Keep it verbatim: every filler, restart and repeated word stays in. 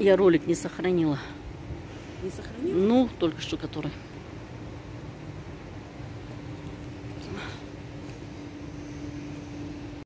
Я ролик не сохранила. Не сохранила? Ну, только что который.